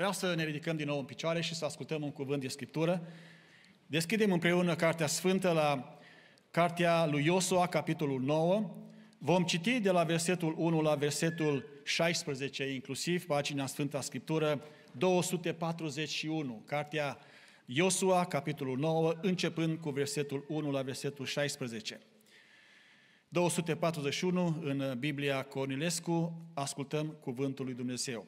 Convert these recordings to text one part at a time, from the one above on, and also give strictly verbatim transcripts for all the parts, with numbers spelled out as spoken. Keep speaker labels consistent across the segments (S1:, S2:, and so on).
S1: Vreau să ne ridicăm din nou în picioare și să ascultăm un cuvânt de Scriptură. Deschidem împreună Cartea Sfântă la Cartea lui Iosua, capitolul nouă. Vom citi de la versetul unu la versetul șaisprezece, inclusiv pagina Sfânta Scriptură două sute patruzeci și unu. Cartea Iosua, capitolul nouă, începând cu versetul unu la versetul șaisprezece. două sute patruzeci și unu în Biblia Cornilescu, ascultăm cuvântul lui Dumnezeu.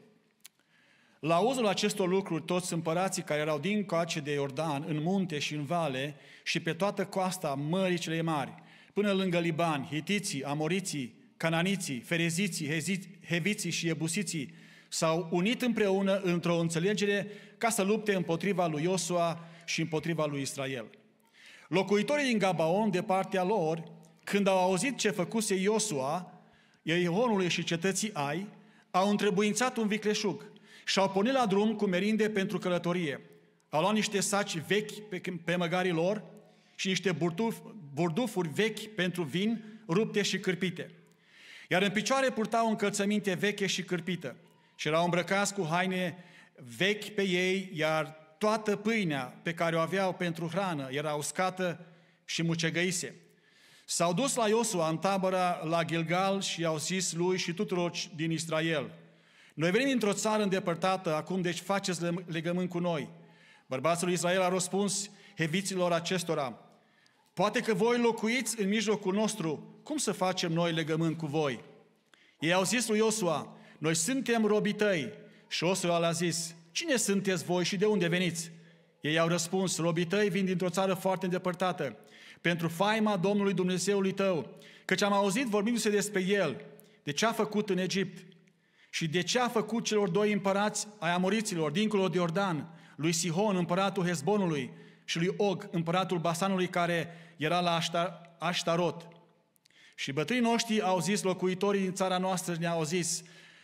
S1: La auzul acestor lucruri, toți împărații care erau dincoace de Iordan, în munte și în vale și pe toată coasta Mării cele Mari, până lângă Liban, hitiții, amoriții, cananiții, fereziții, heviții și ebusiții, s-au unit împreună într-o înțelegere ca să lupte împotriva lui Iosua și împotriva lui Israel. Locuitorii din Gabaon, de partea lor, când au auzit ce făcuse Iosua, Ierihonului și cetății Ai, au întrebuințat un vicleșug și au pornit la drum cu merinde pentru călătorie. Au luat niște saci vechi pe, pe măgarii lor și niște burduf, burdufuri vechi pentru vin, rupte și cârpite. Iar în picioare purtau încălțăminte veche și cârpită și erau îmbrăcați cu haine vechi pe ei, iar toată pâinea pe care o aveau pentru hrană era uscată și mucegăise. S-au dus la Iosua în tabăra la Gilgal și au zis lui și tuturor din Israel: noi venim dintr-o țară îndepărtată, acum deci faceți legământ cu noi. Bărbații lui Israel a răspuns heviților acestora: poate că voi locuiți în mijlocul nostru, cum să facem noi legământ cu voi? Ei au zis lui Iosua: noi suntem robii tăi. Și Iosua le-a zis: cine sunteți voi și de unde veniți? Ei au răspuns: robii tăi vin dintr-o țară foarte îndepărtată, pentru faima Domnului Dumnezeului tău, căci am auzit vorbindu-se despre El, de ce a făcut în Egipt și de ce a făcut celor doi împărați ai amoriților, dincolo de Iordan, lui Sihon, împăratul Hezbonului, și lui Og, împăratul Basanului, care era la Aștarot. Și bătrânii noștri au zis, locuitorii din țara noastră ne-au zis: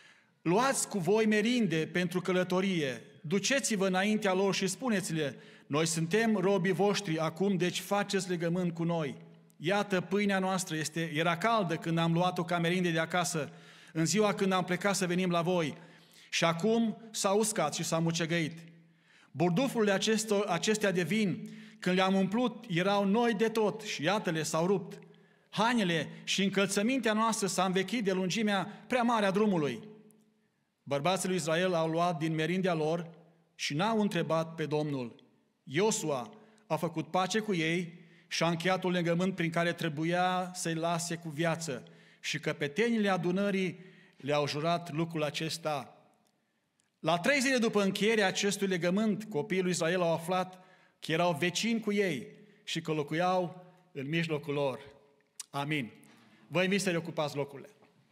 S1: luați cu voi merinde pentru călătorie, duceți-vă înaintea lor și spuneți-le: noi suntem robii voștri acum, deci faceți legământ cu noi. Iată, pâinea noastră este, era caldă când am luat-o ca merinde de acasă, în ziua când am plecat să venim la voi, și acum s-a uscat și s-a mucegăit. Burdufurile acestor, acestea de vin, când le-am umplut, erau noi de tot și iată-le s-au rupt. Hainele și încălțămintea noastră s-a învechit de lungimea prea mare a drumului. Bărbații lui Israel au luat din merindea lor și n-au întrebat pe Domnul. Iosua a făcut pace cu ei și a încheiat un legământ prin care trebuia să-i lase cu viață, și căpetenile adunării le-au jurat lucrul acesta. La trei zile după încheierea acestui legământ, copiii lui Israel au aflat că erau vecini cu ei și că locuiau în mijlocul lor. Amin. Vă invit să reocupați locurile.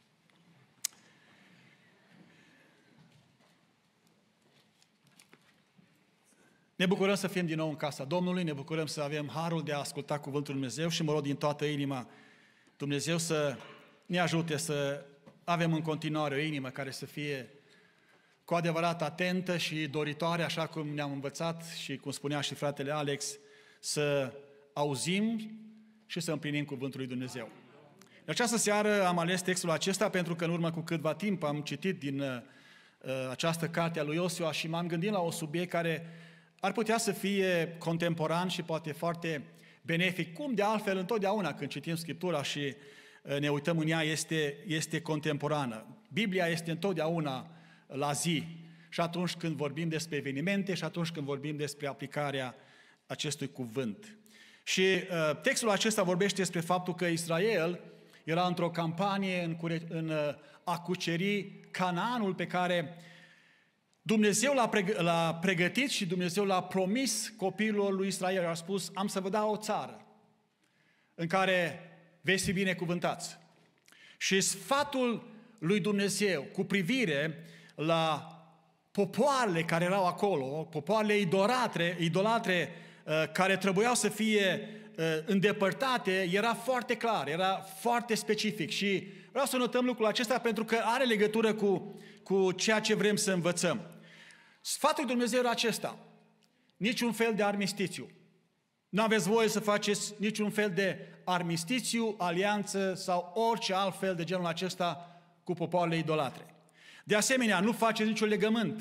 S1: Ne bucurăm să fim din nou în casa Domnului, ne bucurăm să avem harul de a asculta cuvântul Lui Dumnezeu și mă rog din toată inima Dumnezeu să ne ajute să avem în continuare o inimă care să fie cu adevărat atentă și doritoare, așa cum ne-am învățat și cum spunea și fratele Alex, să auzim și să împlinim cuvântul lui Dumnezeu. În această seară am ales textul acesta pentru că în urmă cu câtva timp am citit din uh, această carte a lui Iosua și m-am gândit la un subiect care ar putea să fie contemporan și poate foarte benefic. Cum de altfel întotdeauna când citim Scriptura și ne uităm în ea este, este contemporană. Biblia este întotdeauna la zi și atunci când vorbim despre evenimente și atunci când vorbim despre aplicarea acestui cuvânt. Și uh, textul acesta vorbește despre faptul că Israel era într-o campanie în, cure, în uh, a cuceri Canaanul pe care Dumnezeu l-a, preg- l-a pregătit și Dumnezeu l-a promis copiilor lui Israel. A spus: am să vă dau o țară în care veți fi binecuvântați. Și sfatul lui Dumnezeu cu privire la popoarele care erau acolo, popoarele idolatre, idolatre care trebuiau să fie îndepărtate, era foarte clar, era foarte specific. Și vreau să notăm lucrul acesta pentru că are legătură cu, cu ceea ce vrem să învățăm. Sfatul lui Dumnezeu era acesta: niciun fel de armistițiu. Nu aveți voie să faceți niciun fel de armistițiu, alianță sau orice alt fel de genul acesta cu popoarele idolatre. De asemenea, nu faceți niciun legământ,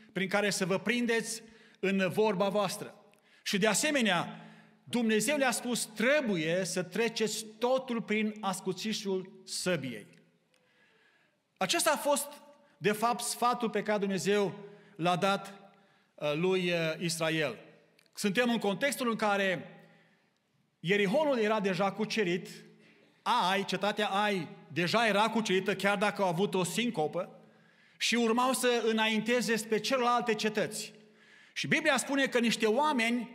S1: prin care să vă prindeți în vorba voastră. Și de asemenea, Dumnezeu le-a spus, trebuie să treceți totul prin ascuțișul săbiei. Acesta a fost, de fapt, sfatul pe care Dumnezeu l-a dat lui Israel. Suntem în contextul în care Ierihonul era deja cucerit, Ai, cetatea Ai, deja era cucerită, chiar dacă au avut o sincopă, și urmau să înainteze spre celelalte cetăți. Și Biblia spune că niște oameni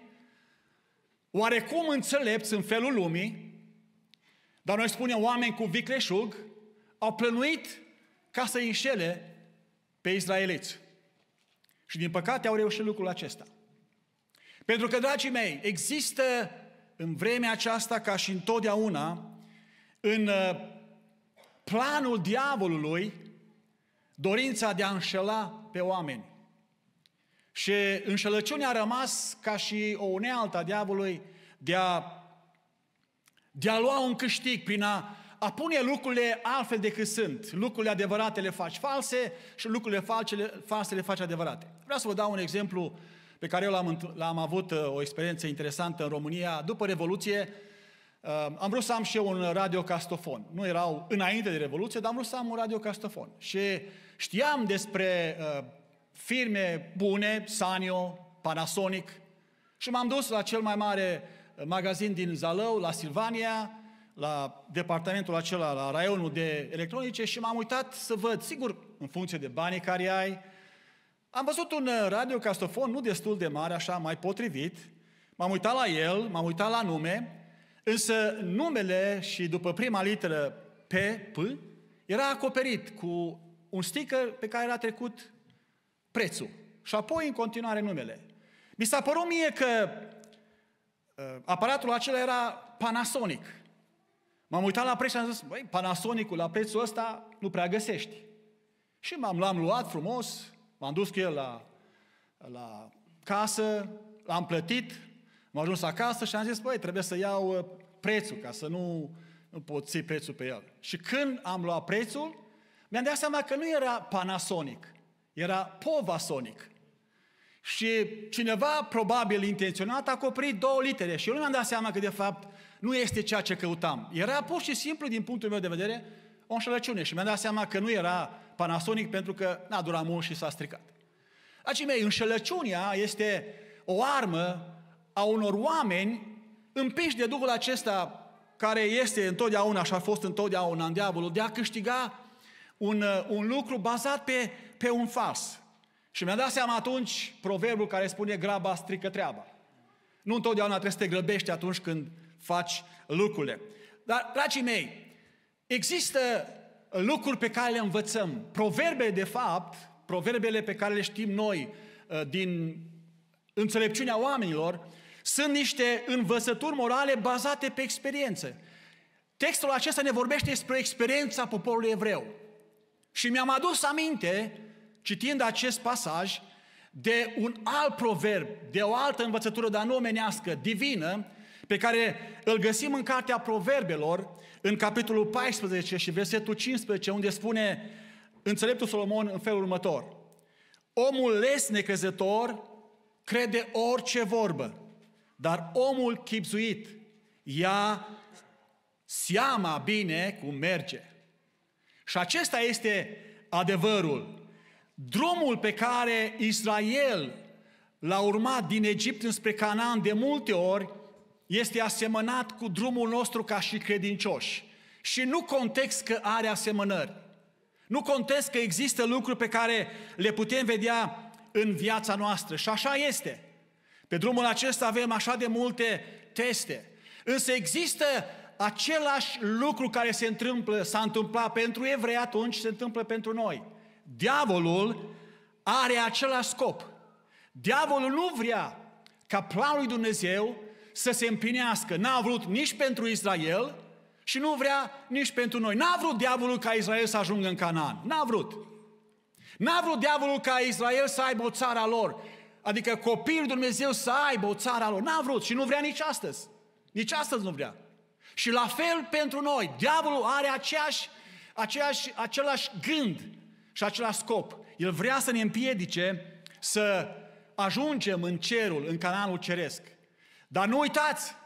S1: oarecum înțelepți în felul lumii, dar noi spunem oameni cu vicleșug, au plănuit ca să înșele pe israeliți. Și din păcate au reușit lucrul acesta. Pentru că, dragii mei, există în vremea aceasta, ca și întotdeauna, în planul diavolului, dorința de a înșela pe oameni. Și înșelăciunea a rămas ca și o unealtă a diavolului de a, de a lua un câștig prin a, a pune lucrurile altfel decât sunt. Lucrurile adevărate le faci false și lucrurile false, false le faci adevărate. Vreau să vă dau un exemplu pe care eu l-am, l-am avut o experiență interesantă în România. După Revoluție, am vrut să am și eu un radiocastofon. Nu erau înainte de Revoluție, dar am vrut să am un radiocastofon. Și știam despre uh, firme bune, Sanyo, Panasonic, și m-am dus la cel mai mare magazin din Zalău, la Silvania, la departamentul acela, la raionul de electronice, și m-am uitat să văd, sigur, în funcție de banii care ai. Am văzut un radiocastofon, nu destul de mare, așa, mai potrivit. M-am uitat la el, m-am uitat la nume, însă numele și după prima literă P, P, era acoperit cu un sticker pe care era trecut prețul. Și apoi în continuare numele. Mi s-a părut mie că uh, aparatul acela era Panasonic. M-am uitat la preț și am zis, băi, Panasonicul la prețul ăsta nu prea găsești. Și m-am, l-am luat frumos, m-am dus cu el la, la casă, l-am plătit, am ajuns acasă și am zis, băi, trebuie să iau prețul, ca să nu, nu pot ții prețul pe el. Și când am luat prețul, mi-am dat seama că nu era Panasonic, era Povasonic. Și cineva, probabil intenționat, a acoperit două litere și eu nu mi-am dat seama că, de fapt, nu este ceea ce căutam. Era pur și simplu, din punctul meu de vedere, o înșelăciune și mi-am dat seama că nu era Panasonic pentru că n-a durat mult și s-a stricat. Dragii mei, înșelăciunea este o armă a unor oameni împinși de Duhul acesta care este întotdeauna și a fost întotdeauna în diavolul, de a câștiga un, un lucru bazat pe, pe un fals. Și mi-am dat seama atunci proverbul care spune graba strică treaba. Nu întotdeauna trebuie să te grăbești atunci când faci lucrurile. Dar, dragii mei, există lucruri pe care le învățăm. Proverbele, de fapt, proverbele pe care le știm noi din înțelepciunea oamenilor, sunt niște învățături morale bazate pe experiență. Textul acesta ne vorbește despre experiența poporului evreu. Și mi-am adus aminte, citind acest pasaj, de un alt proverb, de o altă învățătură, dar nu omenească, divină, pe care îl găsim în Cartea Proverbelor, în capitolul paisprezece și versetul cincisprezece, unde spune înțeleptul Solomon în felul următor: omul les necrezător crede orice vorbă, dar omul chibzuit ia seama bine cum merge. Și acesta este adevărul. Drumul pe care Israel l-a urmat din Egipt înspre Canaan de multe ori este asemănat cu drumul nostru ca și credincioși. Și nu context că are asemănări. Nu context că există lucruri pe care le putem vedea în viața noastră. Și așa este. Pe drumul acesta avem așa de multe teste. Însă există același lucru care se întâmplă, s-a întâmplat pentru evrei atunci, se întâmplă pentru noi. Diavolul are același scop. Diavolul nu vrea ca planul lui Dumnezeu să se împlinească. N-a vrut nici pentru Israel și nu vrea nici pentru noi. N-a vrut diavolul ca Israel să ajungă în Canaan. N-a vrut. N-a vrut diavolul ca Israel să aibă o țară a lor. Adică copiii lui Dumnezeu să aibă o țară a lor. N-a vrut și nu vrea nici astăzi. Nici astăzi nu vrea. Și la fel pentru noi. Diavolul are aceeași, aceeași, același gând și același scop. El vrea să ne împiedice să ajungem în cerul, în Canaanul ceresc. Dar nu uitați,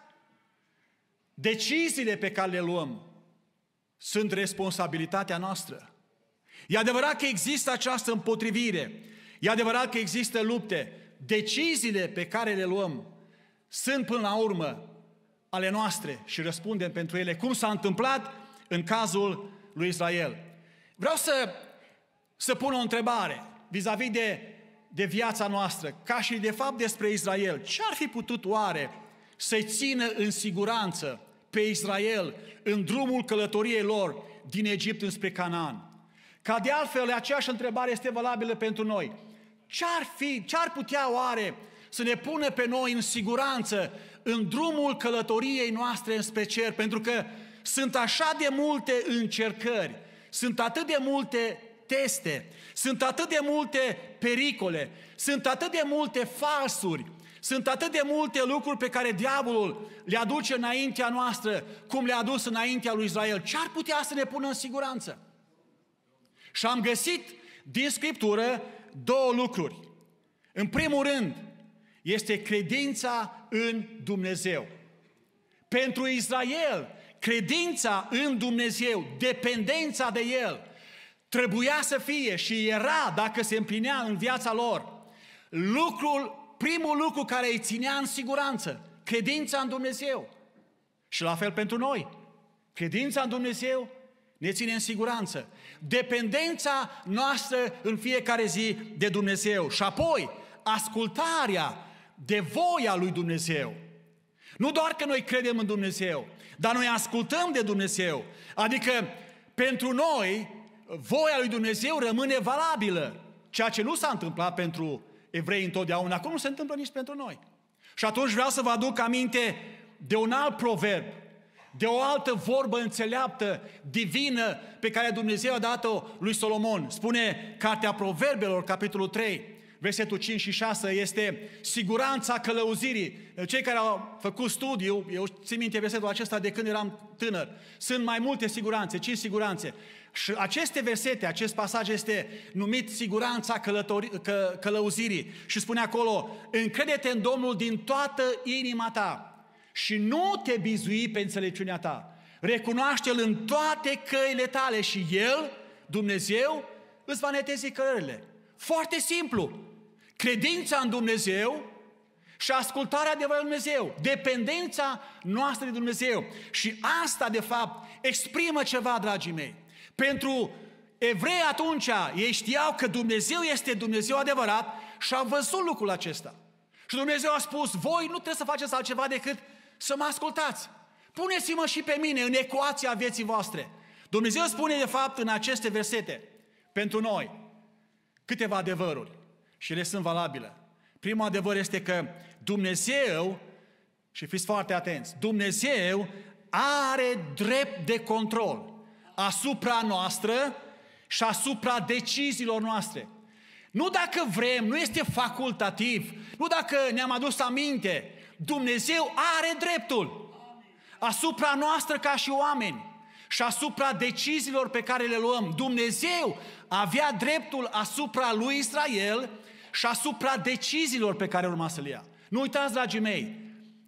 S1: deciziile pe care le luăm sunt responsabilitatea noastră. E adevărat că există această împotrivire, e adevărat că există lupte. Deciziile pe care le luăm sunt până la urmă ale noastre și răspundem pentru ele, cum s-a întâmplat în cazul lui Israel. Vreau să, să pun o întrebare vis-a-vis de, de viața noastră, ca și de fapt despre Israel. Ce ar fi putut oare să-i țină în siguranță pe Israel în drumul călătoriei lor din Egipt înspre Canaan? Ca de altfel, aceeași întrebare este valabilă pentru noi. Ce-ar fi, ce-ar putea oare să ne pună pe noi în siguranță în drumul călătoriei noastre înspre cer? Pentru că sunt așa de multe încercări, sunt atât de multe teste, sunt atât de multe pericole, sunt atât de multe falsuri, sunt atât de multe lucruri pe care diavolul le aduce înaintea noastră, cum le-a adus înaintea lui Israel. Ce ar putea să ne pună în siguranță? Și am găsit din Scriptură două lucruri. În primul rând, este credința în Dumnezeu. Pentru Israel, credința în Dumnezeu, dependența de El, trebuia să fie și era, dacă se împlinea în viața lor, lucrul, primul lucru care îi ținea în siguranță, credința în Dumnezeu. Și la fel pentru noi, credința în Dumnezeu ne ține în siguranță. Dependența noastră în fiecare zi de Dumnezeu. Și apoi, ascultarea de voia lui Dumnezeu. Nu doar că noi credem în Dumnezeu, dar noi ascultăm de Dumnezeu. Adică, pentru noi, voia lui Dumnezeu rămâne valabilă. Ceea ce nu s-a întâmplat pentru evrei întotdeauna, acum nu se întâmplă nici pentru noi. Și atunci vreau să vă aduc aminte de un alt proverb, de o altă vorbă înțeleaptă, divină, pe care Dumnezeu a dat-o lui Solomon. Spune Cartea Proverbelor, capitolul trei, versetul cinci și șase, este siguranța călăuzirii. Cei care au făcut studiu, eu țin minte versetul acesta de când eram tânăr, sunt mai multe siguranțe, cinci siguranțe. Și aceste versete, acest pasaj este numit siguranța călători, că, călăuzirii. Și spune acolo, încrede-te în Domnul din toată inima ta și nu te bizui pe înțelepciunea ta. Recunoaște-L în toate căile tale și El, Dumnezeu, îți va netezi cărările. Foarte simplu. Credința în Dumnezeu și ascultarea de voia lui Dumnezeu. Dependența noastră de Dumnezeu. Și asta, de fapt, exprimă ceva, dragii mei. Pentru evrei atunci, ei știau că Dumnezeu este Dumnezeu adevărat și au văzut lucrul acesta. Și Dumnezeu a spus, voi nu trebuie să faceți altceva decât să mă ascultați. Puneți-mă și pe mine în ecuația vieții voastre. Dumnezeu spune, de fapt, în aceste versete, pentru noi, câteva adevăruri și ele sunt valabile. Primul adevăr este că Dumnezeu, și fiți foarte atenți, Dumnezeu are drept de control asupra noastră și asupra deciziilor noastre. Nu dacă vrem, nu este facultativ, nu dacă ne-am adus aminte, Dumnezeu are dreptul asupra noastră ca și oameni și asupra deciziilor pe care le luăm. Dumnezeu avea dreptul asupra lui Israel și asupra deciziilor pe care urma să le ia. Nu uitați, dragii mei,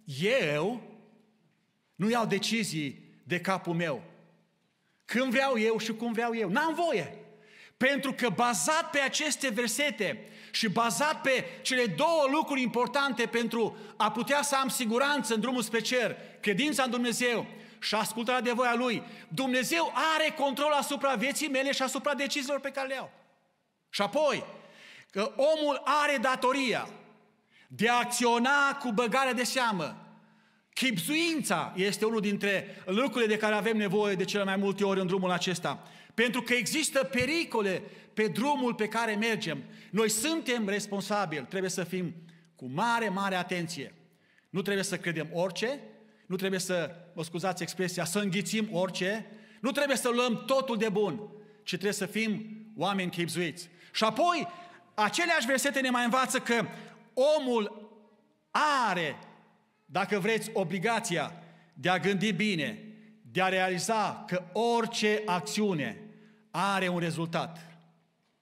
S1: eu nu iau decizii de capul meu. Când vreau eu și cum vreau eu. N-am voie. Pentru că bazat pe aceste versete și bazat pe cele două lucruri importante pentru a putea să am siguranță în drumul spre cer, credința în Dumnezeu și ascultarea de voia Lui, Dumnezeu are control asupra vieții mele și asupra deciziilor pe care le iau. Și apoi, că omul are datoria de a acționa cu băgare de seamă. Chibzuința este unul dintre lucrurile de care avem nevoie de cele mai multe ori în drumul acesta. Pentru că există pericole pe drumul pe care mergem. Noi suntem responsabili, trebuie să fim cu mare, mare atenție. Nu trebuie să credem orice, nu trebuie să, mă scuzați expresia, să înghițim orice, nu trebuie să luăm totul de bun, ci trebuie să fim oameni chibzuiți. Și apoi, aceleași versete ne mai învață că omul are, dacă vreți, obligația de a gândi bine, de a realiza că orice acțiune are un rezultat.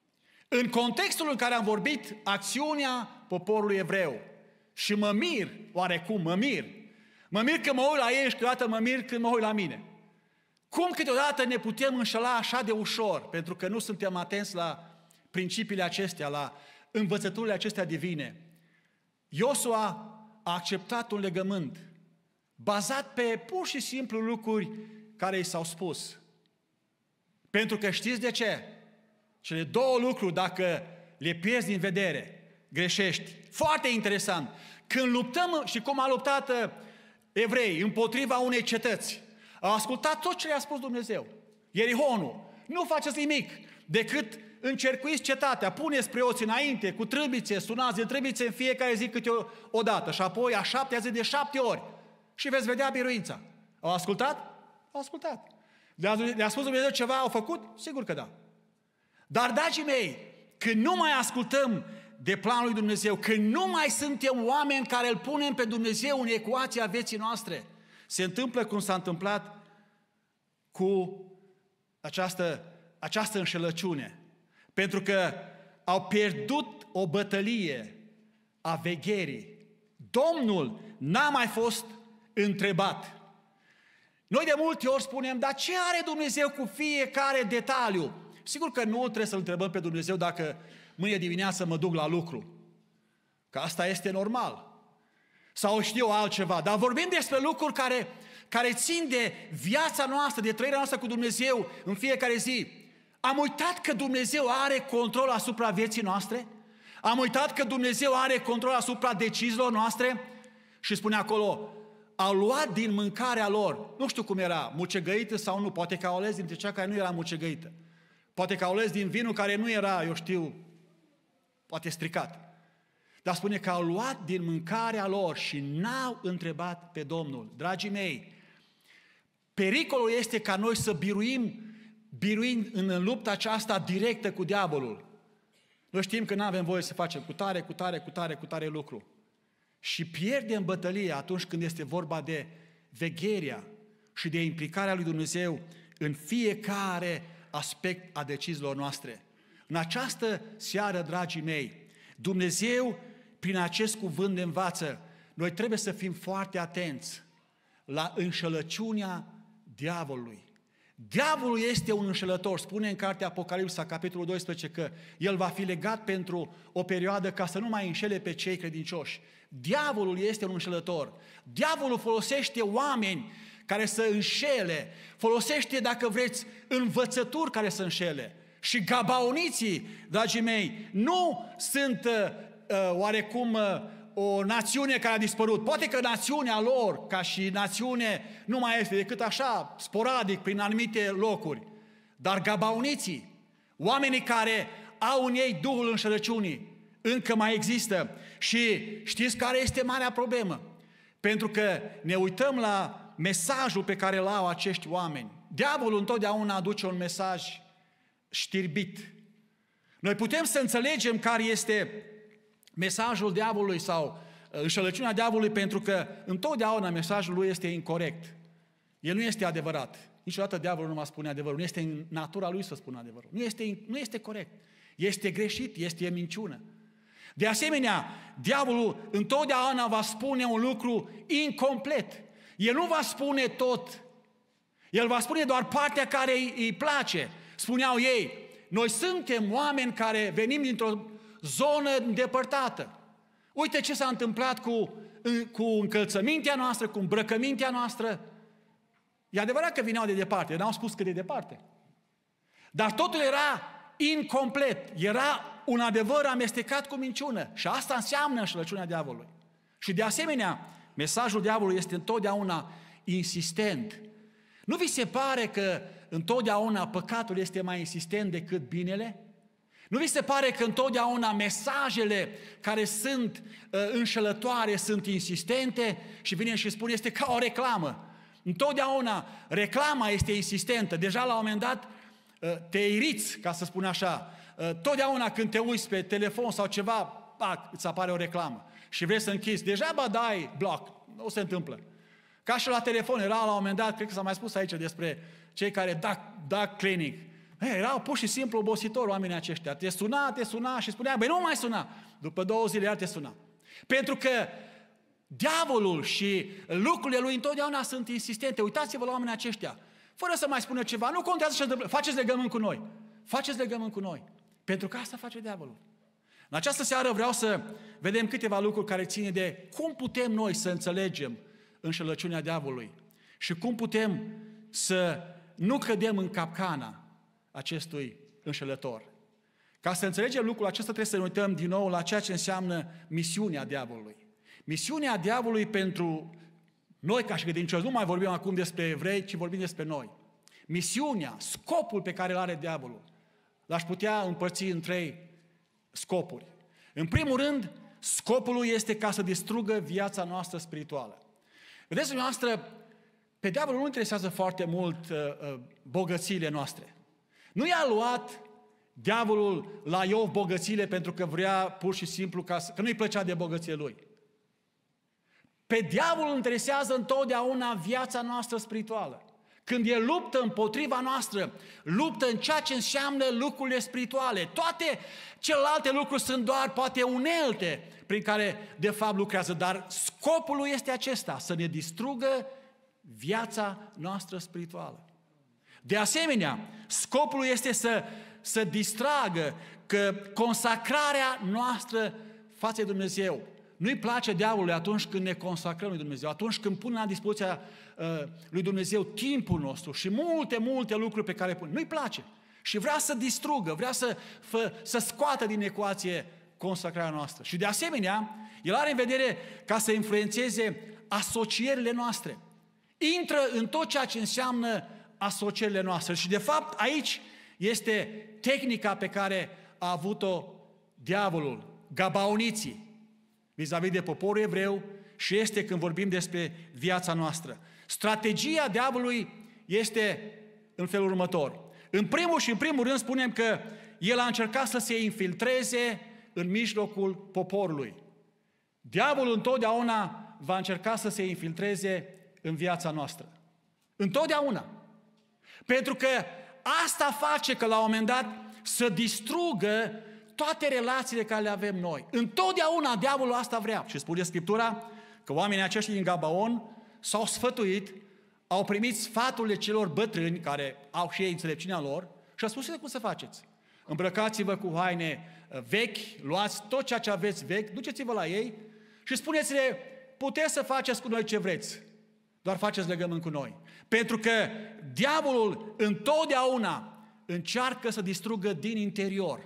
S1: În contextul în care am vorbit acțiunea poporului evreu. Și mă mir, oarecum mă mir. Mă mir că mă uit la ei și câteodată mă mir când mă uit la mine. Cum câteodată ne putem înșela așa de ușor, pentru că nu suntem atenți la principiile acestea, la învățăturile acestea divine. Iosua a acceptat un legământ bazat pe pur și simplu lucruri care i s-au spus. Pentru că știți de ce? Cele două lucruri, dacă le pierzi din vedere, greșești. Foarte interesant. Când luptăm, și cum a luptat evrei împotriva unei cetăți, au ascultat tot ce le-a spus Dumnezeu. Ierihonul, nu faceți nimic decât încercuiți cetatea, puneți preoții înainte, cu trâmbițe, sunați de trâmbițe în fiecare zi câte o, o dată și apoi a șaptea zi de șapte ori și veți vedea biruința. Au ascultat? Au ascultat. Le-a, le-a spus Dumnezeu ceva, au făcut? Sigur că da. Dar, dragii mei, când nu mai ascultăm de planul lui Dumnezeu, când nu mai suntem oameni care îl punem pe Dumnezeu în ecuația vieții noastre, se întâmplă cum s-a întâmplat cu această, această înșelăciune. Pentru că au pierdut o bătălie a vegherii. Domnul n-a mai fost întrebat. Noi de multe ori spunem, dar ce are Dumnezeu cu fiecare detaliu? Sigur că nu trebuie să-L întrebăm pe Dumnezeu dacă mâine dimineață mă duc la lucru. Că asta este normal. Sau știu altceva. Dar vorbim despre lucruri care, care țin de viața noastră, de trăirea noastră cu Dumnezeu în fiecare zi. Am uitat că Dumnezeu are control asupra vieții noastre? Am uitat că Dumnezeu are control asupra deciziilor noastre? Și spune acolo, au luat din mâncarea lor, nu știu cum era, mucegăită sau nu, poate că au ales dintre cea care nu era mucegăită. Poate că au ales din vinul care nu era, eu știu, poate stricat. Dar spune că au luat din mâncarea lor și n-au întrebat pe Domnul. Dragii mei, pericolul este ca noi să biruim, biruim în lupta aceasta directă cu diavolul. Noi știm că nu avem voie să facem cu tare, cu tare, cu tare, cu tare lucru. Și pierdem bătălia atunci când este vorba de vegherea și de implicarea lui Dumnezeu în fiecare aspect a deciziilor noastre. În această seară, dragii mei, Dumnezeu, prin acest cuvânt ne învață, noi trebuie să fim foarte atenți la înșelăciunea diavolului. Diavolul este un înșelător, spune în cartea Apocalipsa, capitolul doisprezece, că el va fi legat pentru o perioadă ca să nu mai înșele pe cei credincioși. Diavolul este un înșelător. Diavolul folosește oameni care să înșele, folosește, dacă vreți, învățături care să înșele. Și gabaoniții, dragii mei, nu sunt uh, oarecum uh, o națiune care a dispărut. Poate că națiunea lor, ca și națiune, nu mai este decât așa, sporadic, prin anumite locuri. Dar gabaoniții, oamenii care au în ei Duhul înșelăciunii, încă mai există. Și știți care este marea problemă? Pentru că ne uităm la mesajul pe care îl au acești oameni. Diavolul întotdeauna aduce un mesaj știrbit. Noi putem să înțelegem care este mesajul diavolului sau înșelăciunea diavolului, pentru că întotdeauna mesajul lui este incorect. El nu este adevărat. Niciodată diavolul nu va spune adevărul. Nu este în natura lui să spună adevărul. Nu este, nu este corect. Este greșit, este minciună. De asemenea, diavolul întotdeauna va spune un lucru incomplet. El nu va spune tot. El va spune doar partea care îi, îi place. Spuneau ei, noi suntem oameni care venim dintr-o zonă îndepărtată. Uite ce s-a întâmplat cu, cu încălțămintea noastră, cu îmbrăcămintea noastră. E adevărat că vineau de departe, n-au spus că de departe. Dar totul era incomplet, era un adevăr amestecat cu minciună. Și asta înseamnă înșelăciunea diavolului. Și de asemenea, mesajul diavolului este întotdeauna insistent. Nu vi se pare că întotdeauna păcatul este mai insistent decât binele? Nu vi se pare că întotdeauna mesajele care sunt uh, înșelătoare sunt insistente? Și vine și spune, este ca o reclamă. Întotdeauna reclama este insistentă. Deja la un moment dat uh, te iriți, ca să spun așa. Uh, totdeauna când te uiți pe telefon sau ceva, pac, îți apare o reclamă. Și vrei să închizi. Deja ba dai bloc. Nu se întâmplă. Ca și la telefon, era la un moment dat, cred că s-a mai spus aici despre cei care duck, duck clinic. Ei, erau pur și simplu obositori oamenii aceștia. Te suna, te suna și spunea, băi, nu mai suna. După două zile iar te suna. Pentru că diavolul și lucrurile lui întotdeauna sunt insistente. Uitați-vă la oamenii aceștia. Fără să mai spună ceva, nu contează ce întâmplă. Faceți legământ cu noi. Faceți legământ cu noi. Pentru că asta face diavolul. În această seară vreau să vedem câteva lucruri care ține de cum putem noi să înțelegem înșelăciunea diavolului și cum putem să nu cădem în capcana acestui înșelător. Ca să înțelegem lucrul acesta trebuie să ne uităm din nou la ceea ce înseamnă misiunea diavolului. Misiunea diavolului pentru noi ca și credincioși, nu mai vorbim acum despre evrei, ci vorbim despre noi. Misiunea, scopul pe care îl are diavolul, l-aș putea împărți în trei scopuri. În primul rând, scopul lui este ca să distrugă viața noastră spirituală. Vedeți, dumneavoastră, pe diavolul nu interesează foarte mult uh, uh, bogățiile noastre. Nu i-a luat diavolul la Iov bogățiile pentru că vrea pur și simplu, ca să, că nu-i plăcea de bogăție lui. Pe diavol îl interesează întotdeauna viața noastră spirituală. Când el luptă împotriva noastră, luptă în ceea ce înseamnă lucrurile spirituale. Toate celelalte lucruri sunt doar poate unelte prin care de fapt lucrează, dar scopul lui este acesta, să ne distrugă viața noastră spirituală. De asemenea, scopul lui este să, să distragă că consacrarea noastră față de Dumnezeu. Nu-i place diavolului atunci când ne consacrăm lui Dumnezeu, atunci când punem la dispoziția uh, lui Dumnezeu timpul nostru și multe, multe lucruri pe care punem. Nu-i place. Și vrea să distrugă, vrea să, fă, să scoată din ecuație consacrarea noastră. Și de asemenea, el are în vedere ca să influențeze asocierile noastre. Intră în tot ceea ce înseamnă asocierile noastre. Și de fapt aici este tehnica pe care a avut-o diavolul, gabaoniții, vis-a-vis de poporul evreu și este când vorbim despre viața noastră. Strategia diavolului este în felul următor. În primul și în primul rând spunem că el a încercat să se infiltreze în mijlocul poporului. Diavolul întotdeauna va încerca să se infiltreze în viața noastră. Întotdeauna. Pentru că asta face că la un moment dat să distrugă toate relațiile care le avem noi. Întotdeauna diavolul asta vrea. Și spune Scriptura că oamenii aceștia din Gabaon s-au sfătuit, au primit sfaturile celor bătrâni, care au și ei înțelepciunea lor, și au spus: cum să faceți? Îmbrăcați-vă cu haine vechi, luați tot ceea ce aveți vechi, duceți-vă la ei și spuneți-le: puteți să faceți cu noi ce vreți, doar faceți legământ cu noi. Pentru că diavolul întotdeauna încearcă să distrugă din interior.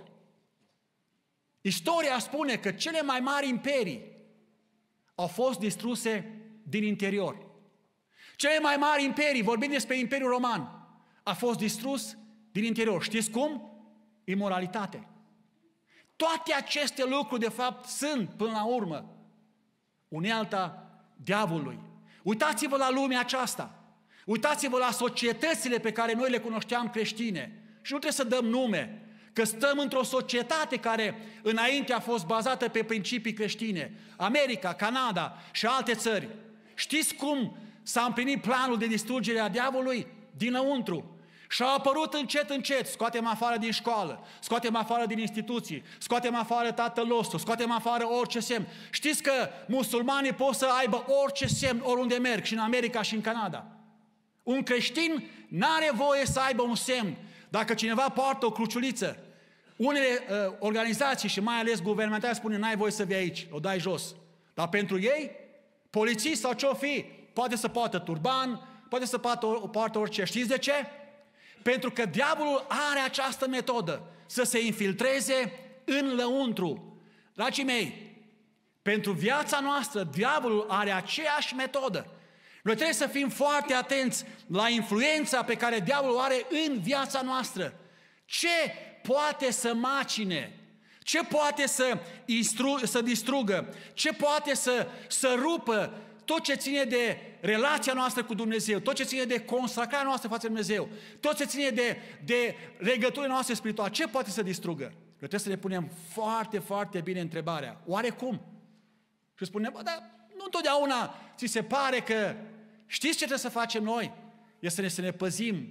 S1: Istoria spune că cele mai mari imperii au fost distruse din interior. Cele mai mari imperii, vorbim despre Imperiul Roman, a fost distrus din interior. Știți cum? Imoralitate. Toate aceste lucruri, de fapt, sunt, până la urmă, unealta diavolului. Uitați-vă la lumea aceasta. Uitați-vă la societățile pe care noi le cunoșteam creștine. Și nu trebuie să dăm nume, că stăm într-o societate care înainte a fost bazată pe principii creștine. America, Canada și alte țări. Știți cum s-a împlinit planul de distrugere a diavolului? Dinăuntru. Și au apărut încet, încet, scoatem afară din școală, scoatem afară din instituții, scoatem afară tatăl nostru, scoatem afară orice semn. Știți că musulmanii pot să aibă orice semn oriunde merg, și în America și în Canada. Un creștin n-are voie să aibă un semn. Dacă cineva poartă o cruciuliță, unele uh, organizații și mai ales guvernamentale spune: n-ai voie să vii aici, o dai jos. Dar pentru ei, polițist sau ce-o fi, poate să poartă turban, poate să poartă, poartă orice. Știți de ce? Pentru că diavolul are această metodă, să se infiltreze în lăuntru. Dragii mei, pentru viața noastră, diavolul are aceeași metodă. Noi trebuie să fim foarte atenți la influența pe care diavolul are în viața noastră. Ce poate să macine? Ce poate să, instru- să distrugă? Ce poate să, să rupă tot ce ține de relația noastră cu Dumnezeu, tot ce ține de consacrarea noastră față de Dumnezeu, tot ce ține de, de legăturile noastre spirituale, ce poate să distrugă? Noi trebuie să ne punem foarte, foarte bine întrebarea: oare cum? Și spunem: bă, dar nu întotdeauna ți se pare că știți ce trebuie să facem noi? Este să ne, să ne păzim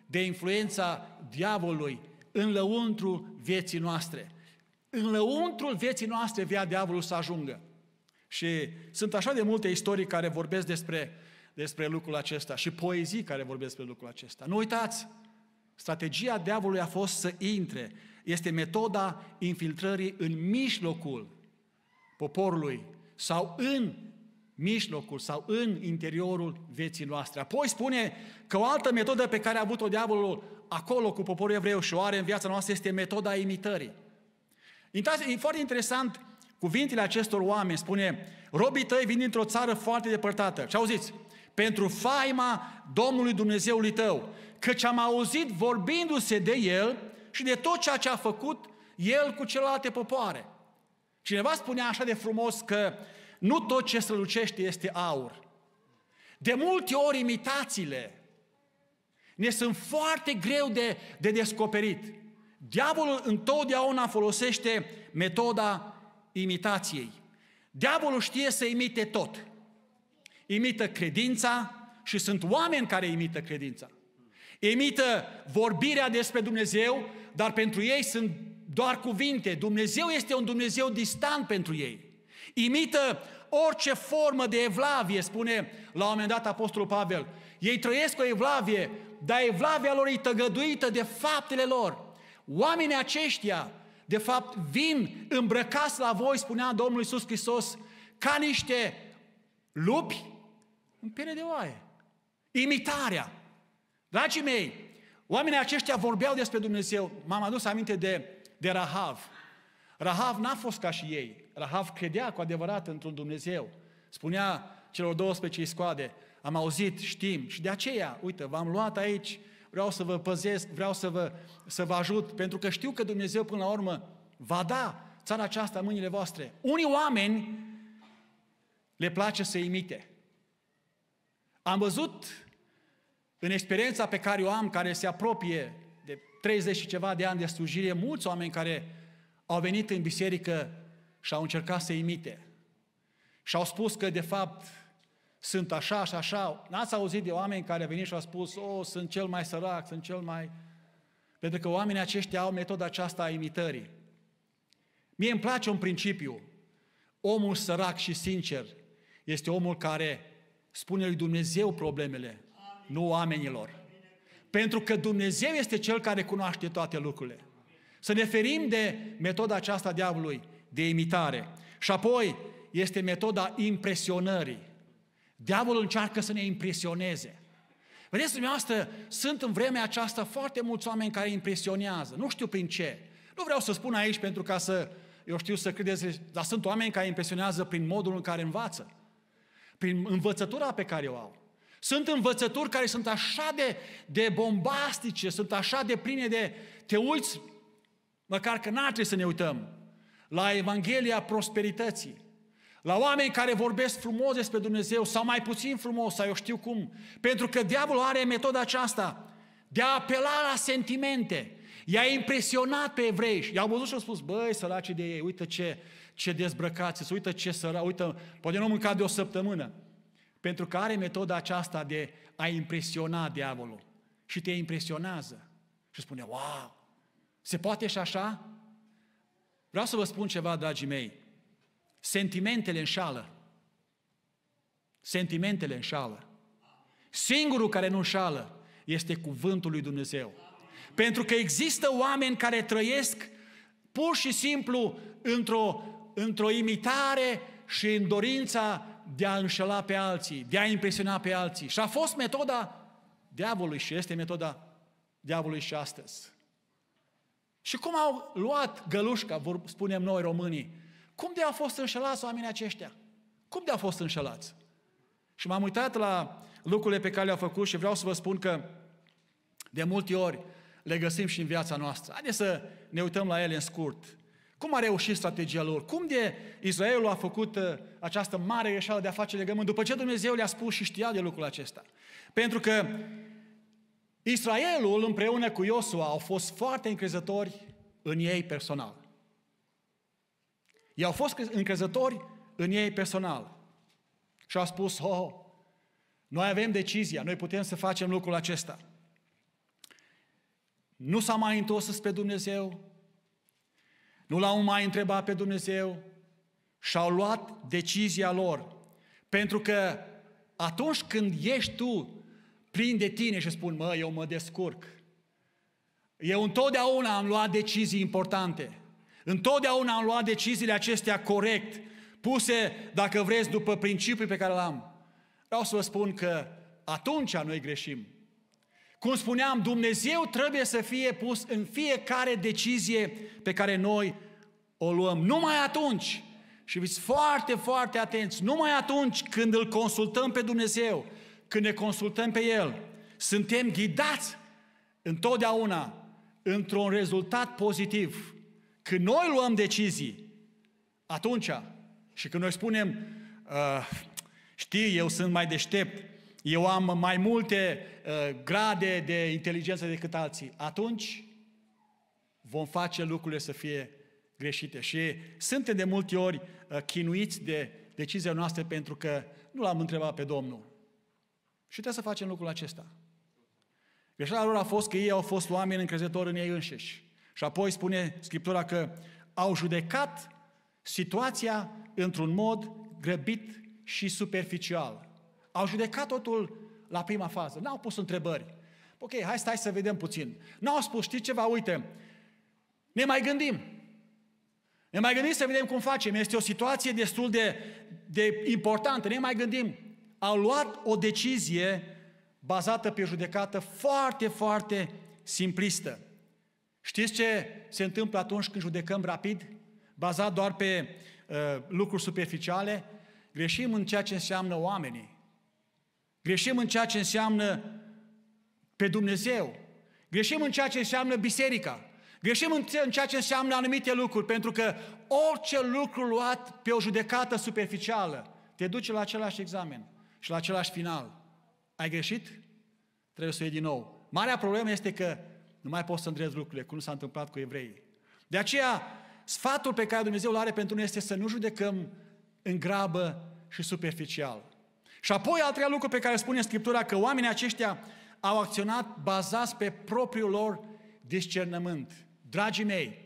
S1: de influența diavolului în lăuntru vieții noastre. În lăuntrul vieții noastre vrea diavolul să ajungă. Și sunt așa de multe istorii care vorbesc despre, despre lucrul acesta și poezii care vorbesc despre lucrul acesta. Nu uitați, strategia diavolului a fost să intre. Este metoda infiltrării în mijlocul poporului sau în mijlocul sau în interiorul vieții noastre. Apoi spune că o altă metodă pe care a avut-o diavolul acolo cu poporul evreu și o are în viața noastră este metoda imitării. E foarte interesant cuvintele acestor oameni, spune, robii tăi vin dintr-o țară foarte depărtată. Și auziți, pentru faima Domnului Dumnezeului tău, căci am auzit vorbindu-se de El și de tot ceea ce a făcut El cu celelalte popoare. Cineva spunea așa de frumos că nu tot ce strălucește este aur. De multe ori imitațiile ne sunt foarte greu de, de descoperit. Diavolul întotdeauna folosește metoda imitației. Diavolul știe să imite tot. Imită credința și sunt oameni care imită credința. Imită vorbirea despre Dumnezeu, dar pentru ei sunt doar cuvinte. Dumnezeu este un Dumnezeu distant pentru ei. Imită orice formă de evlavie, spune la un moment dat Apostolul Pavel. Ei trăiesc o evlavie, dar evlavia lor e tăgăduită de faptele lor. Oamenii aceștia, de fapt, vin îmbrăcați la voi, spunea Domnul Iisus Hristos, ca niște lupi în piele de oaie. Imitarea. Dragii mei, oamenii aceștia vorbeau despre Dumnezeu. M-am adus aminte de, de Rahav. Rahav n-a fost ca și ei. Rahav credea cu adevărat într-un Dumnezeu. Spunea celor douăsprezece iscoade, am auzit, știm, și de aceea, uite, v-am luat aici, vreau să vă păzesc, vreau să vă, să vă ajut, pentru că știu că Dumnezeu până la urmă va da țara aceasta în mâinile voastre. Unii oameni le place să imite. Am văzut în experiența pe care o am, care se apropie de treizeci și ceva de ani de slujire, mulți oameni care au venit în biserică și au încercat să imite. Și au spus că de fapt sunt așa și așa. N-ați auzit de oameni care au venit și au spus, oh, sunt cel mai sărac, sunt cel mai... Pentru că oamenii aceștia au metoda aceasta a imitării. Mie îmi place un principiu. Omul sărac și sincer este omul care spune lui Dumnezeu problemele, nu oamenilor. Pentru că Dumnezeu este Cel care cunoaște toate lucrurile. Să ne ferim de metoda aceasta diavolului, de imitare. Și apoi este metoda impresionării. Diavolul încearcă să ne impresioneze. Vedeți, dumneavoastră, sunt în vremea aceasta foarte mulți oameni care impresionează. Nu știu prin ce. Nu vreau să spun aici pentru ca să, eu știu, să credeți, dar sunt oameni care impresionează prin modul în care învață. Prin învățătura pe care o au. Sunt învățături care sunt așa de, de bombastice, sunt așa de pline de... Te uiți, măcar că n-ar trebui să ne uităm, la Evanghelia prosperității, la oameni care vorbesc frumos despre Dumnezeu sau mai puțin frumos, sau eu știu cum, pentru că diavolul are metoda aceasta de a apela la sentimente. I-a impresionat pe evrei și i-au văzut și au spus, băi, săraci de ei, uite ce, ce dezbrăcați, uite ce săraci, uite, poate nu mânca de o săptămână. Pentru că are metoda aceasta de a impresiona diavolul și te impresionează. Și spune, wow, se poate și așa? Vreau să vă spun ceva, dragii mei. Sentimentele înșală. Sentimentele înșală. Singurul care nu înșală este cuvântul lui Dumnezeu. Pentru că există oameni care trăiesc pur și simplu într-o, într-o imitare și în dorința de a înșela pe alții, de a impresiona pe alții. Și a fost metoda diavolului și este metoda diavolului și astăzi. Și cum au luat gălușca, spunem noi românii, cum de au fost înșelați oamenii aceștia? Cum de au fost înșelați? Și m-am uitat la lucrurile pe care le-au făcut și vreau să vă spun că de multe ori le găsim și în viața noastră. Haideți să ne uităm la ele în scurt. Cum a reușit strategia lor? Cum de Israelul a făcut uh, această mare greșeală de a face legământ? După ce Dumnezeu le-a spus și știa de lucrul acesta. Pentru că Israelul împreună cu Iosua au fost foarte încrezători în ei personal. Ei au fost încrezători în ei personal. Și au spus, oh, noi avem decizia, noi putem să facem lucrul acesta. nu s-a mai întors spre Dumnezeu, nu l-au mai întrebat pe Dumnezeu și-au luat decizia lor. Pentru că atunci când ești tu plin de tine și spun, mă, eu mă descurc, eu întotdeauna am luat decizii importante, întotdeauna am luat deciziile acestea corect, puse, dacă vreți, după principiul pe care l-am. Vreau să vă spun că atunci noi greșim. Cum spuneam, Dumnezeu trebuie să fie pus în fiecare decizie pe care noi o luăm. Numai atunci, și fiți foarte, foarte atenți, numai atunci când îl consultăm pe Dumnezeu, când ne consultăm pe El, suntem ghidați întotdeauna într-un rezultat pozitiv. Când noi luăm decizii, atunci, și când noi spunem, uh, știi, eu sunt mai deștept, eu am mai multe uh, grade de inteligență decât alții, atunci vom face lucrurile să fie greșite. Și suntem de multe ori uh, chinuiți de decizia noastră pentru că nu l-am întrebat pe Domnul. Și trebuie să facem lucrul acesta. Greșeala lor a fost că ei au fost oameni încrezători în ei înșiși. Și apoi spune Scriptura că au judecat situația într-un mod grăbit și superficial. Au judecat totul la prima fază. N-au pus întrebări. Ok, hai stai să vedem puțin. N-au spus, știi ceva, uite, ne mai gândim. Ne mai gândim să vedem cum facem. Este o situație destul de, de importantă. Ne mai gândim. Au luat o decizie bazată pe judecată foarte, foarte simplistă. Știți ce se întâmplă atunci când judecăm rapid, bazat doar pe uh, lucruri superficiale? Greșim în ceea ce înseamnă oamenii. Greșim în ceea ce înseamnă pe Dumnezeu. Greșim în ceea ce înseamnă biserica. Greșim în ceea ce înseamnă anumite lucruri, pentru că orice lucru luat pe o judecată superficială te duce la același examen și la același final. Ai greșit? Trebuie să o iei din nou. Marea problemă este că nu mai poți să îndrezi lucrurile, cum s-a întâmplat cu evreii. De aceea, sfatul pe care Dumnezeu îl are pentru noi este să nu judecăm în grabă și superficial. Și apoi, al treilea lucru pe care spune Scriptura, că oamenii aceștia au acționat bazați pe propriul lor discernământ. Dragii mei,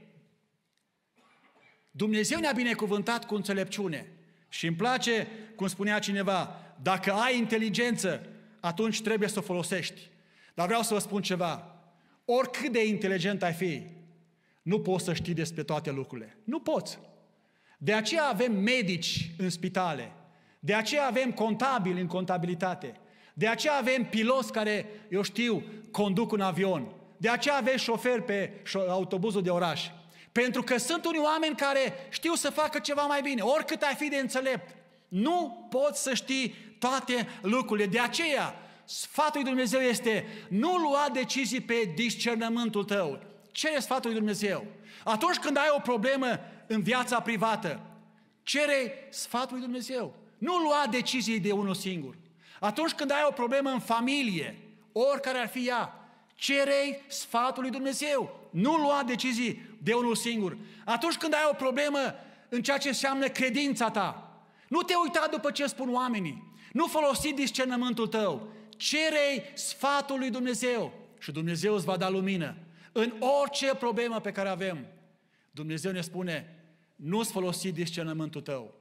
S1: Dumnezeu ne-a binecuvântat cu înțelepciune și îmi place, cum spunea cineva, dacă ai inteligență, atunci trebuie să o folosești. Dar vreau să vă spun ceva, oricât de inteligent ai fi, nu poți să știi despre toate lucrurile. Nu poți. De aceea avem medici în spitale, de aceea avem contabili în contabilitate, de aceea avem piloți care, eu știu, conduc un avion, de aceea avem șoferi pe autobuzul de oraș. Pentru că sunt unii oameni care știu să facă ceva mai bine, oricât ai fi de înțelept. Nu poți să știi toate lucrurile. De aceea, sfatul lui Dumnezeu este, nu lua decizii pe discernământul tău. Cere sfatul lui Dumnezeu. Atunci când ai o problemă în viața privată, cere sfatul lui Dumnezeu. Nu lua decizii de unul singur. Atunci când ai o problemă în familie, oricare ar fi ea, cere sfatul lui Dumnezeu. Nu lua decizii de unul singur. Atunci când ai o problemă în ceea ce înseamnă credința ta, nu te uita după ce spun oamenii. Nu folosi discernământul tău. Cere sfatul lui Dumnezeu și Dumnezeu îți va da lumină. În orice problemă pe care avem, Dumnezeu ne spune, nu-ți folosi discernământul tău.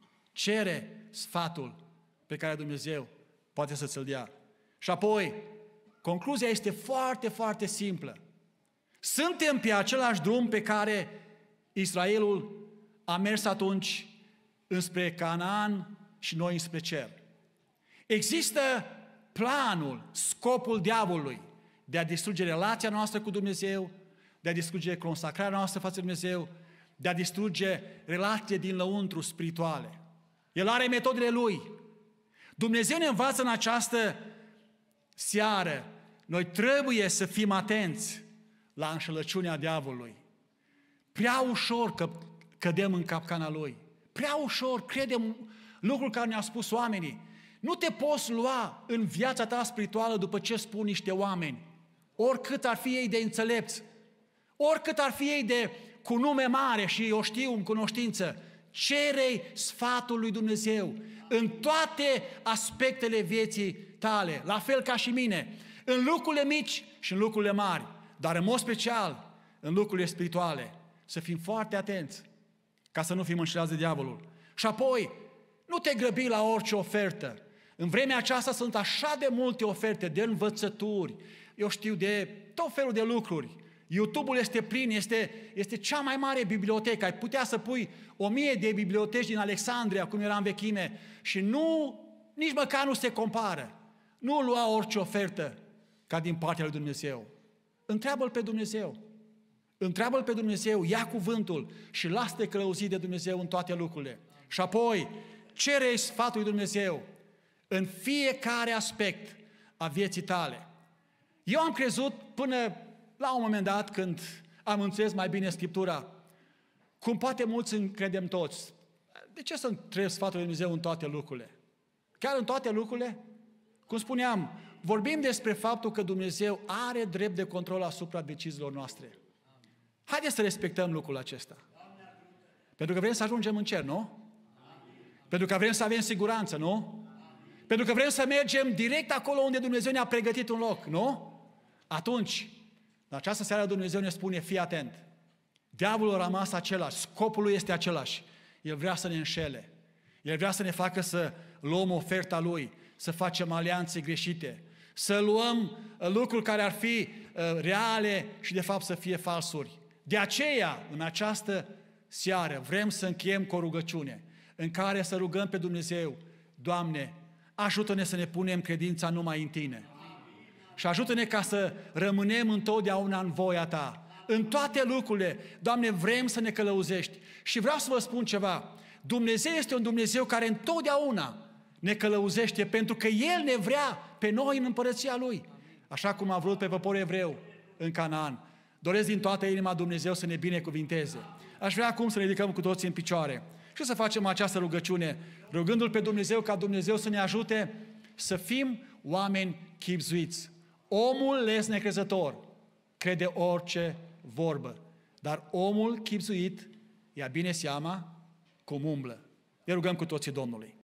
S1: Cere sfatul pe care Dumnezeu poate să ți-l dea. Și apoi, concluzia este foarte, foarte simplă. Suntem pe același drum pe care Israelul a mers atunci înspre Canaan și noi înspre cer. Există planul, scopul diavolului de a distruge relația noastră cu Dumnezeu, de a distruge consacrarea noastră față de Dumnezeu, de a distruge relațiile din lăuntru spirituale. El are metodele lui. Dumnezeu ne învață în această seară. Noi trebuie să fim atenți la înșelăciunea diavolului. Prea ușor că cădem în capcana lui. Prea ușor credem lucruri care ne-au spus oamenii. Nu te poți lua în viața ta spirituală după ce spun niște oameni. Oricât ar fi ei de înțelepți, oricât ar fi ei de cu nume mare și o știu în cunoștință, cere-i sfatul lui Dumnezeu în toate aspectele vieții tale, la fel ca și mine, în lucrurile mici și în lucrurile mari. dar în mod special în lucrurile spirituale. Să fim foarte atenți ca să nu fim înșelați de diavolul. Și apoi, nu te grăbi la orice ofertă. În vremea aceasta sunt așa de multe oferte de învățături, eu știu, de tot felul de lucruri. YouTube-ul este plin, este, este cea mai mare bibliotecă. Ai putea să pui o mie de biblioteci din Alexandria, cum era în vechime, și nu, nici măcar nu se compară. Nu lua orice ofertă ca din partea lui Dumnezeu. Întreabă-L pe Dumnezeu. Întreabă-L pe Dumnezeu, ia cuvântul și lasă-te călăuzit de Dumnezeu în toate lucrurile. Și apoi, cere sfatul lui Dumnezeu în fiecare aspect a vieții tale. Eu am crezut până la un moment dat, când am înțeles mai bine Scriptura, cum poate mulți credem toți. De ce să întreb sfatul lui Dumnezeu în toate lucrurile? Chiar în toate lucrurile? Cum spuneam, vorbim despre faptul că Dumnezeu are drept de control asupra deciziilor noastre. Haideți să respectăm lucrul acesta. Pentru că vrem să ajungem în cer, nu? Pentru că vrem să avem siguranță, nu? Pentru că vrem să mergem direct acolo unde Dumnezeu ne-a pregătit un loc, nu? Atunci, în această seară Dumnezeu ne spune, fii atent. Diavolul a rămas același, scopul lui este același. El vrea să ne înșele. El vrea să ne facă să luăm oferta lui, să facem alianțe greșite, să luăm lucruri care ar fi reale și de fapt să fie falsuri. De aceea, în această seară, vrem să încheiem cu o rugăciune în care să rugăm pe Dumnezeu, Doamne, ajută-ne să ne punem credința numai în Tine. Și ajută-ne ca să rămânem întotdeauna în voia Ta. În toate lucrurile, Doamne, vrem să ne călăuzești. Și vreau să vă spun ceva. Dumnezeu este un Dumnezeu care întotdeauna ne călăuzește, pentru că El ne vrea pe noi în împărăția Lui. Așa cum a vrut pe poporul evreu în Canaan. Doresc din toată inima Dumnezeu să ne binecuvinteze. Aș vrea acum să ne ridicăm cu toții în picioare și să facem această rugăciune, rugându-L pe Dumnezeu ca Dumnezeu să ne ajute să fim oameni chibzuiți. Omul les necrezător crede orice vorbă, dar omul chibzuit ia bine seama cum umblă. Ne rugăm cu toții Domnului.